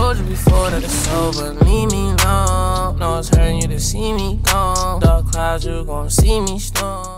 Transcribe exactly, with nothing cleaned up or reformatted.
told you before that it's over, leave me alone. No, it's hurting you to see me gone. Dark clouds, you gon' see me storm.